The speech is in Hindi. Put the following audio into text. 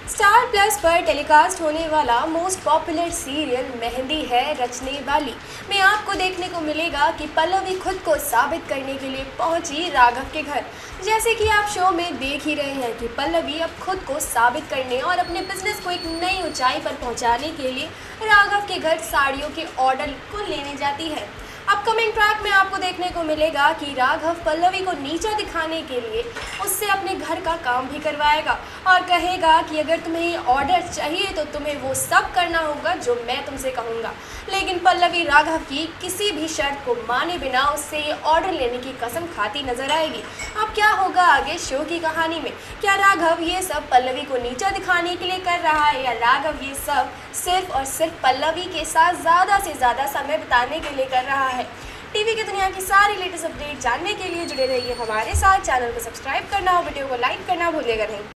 स्टार प्लस पर टेलीकास्ट होने वाला मोस्ट पॉपुलर सीरियल मेहंदी है रचने वाली में आपको देखने को मिलेगा कि पल्लवी खुद को साबित करने के लिए पहुंची राघव के घर। जैसे कि आप शो में देख ही रहे हैं कि पल्लवी अब खुद को साबित करने और अपने बिजनेस को एक नई ऊंचाई पर पहुंचाने के लिए राघव के घर साड़ियों के ऑर्डर को लेने जाती है। अपकमिंग ट्रैक में आपको देखने को मिलेगा कि राघव पल्लवी को नीचा दिखाने के लिए उससे अपने घर का काम भी करवाएगा और कहेगा कि अगर तुम्हें ये ऑर्डर चाहिए तो तुम्हें वो सब करना होगा जो मैं तुमसे कहूँगा। लेकिन पल्लवी राघव की किसी भी शर्त को माने बिना उससे ये ऑर्डर लेने की कसम खाती नजर आएगी। अब क्या होगा आगे शो की कहानी में? क्या राघव ये सब पल्लवी को नीचा दिखाने के लिए कर रहा है या राघव ये सब सिर्फ और सिर्फ पल्लवी के साथ ज़्यादा से ज़्यादा समय बिताने के लिए कर रहा है? टीवी की दुनिया की सारी लेटेस्ट अपडेट जानने के लिए जुड़े रहिए हमारे साथ। चैनल को सब्सक्राइब करना और वीडियो को लाइक करना भूलिएगा नहीं।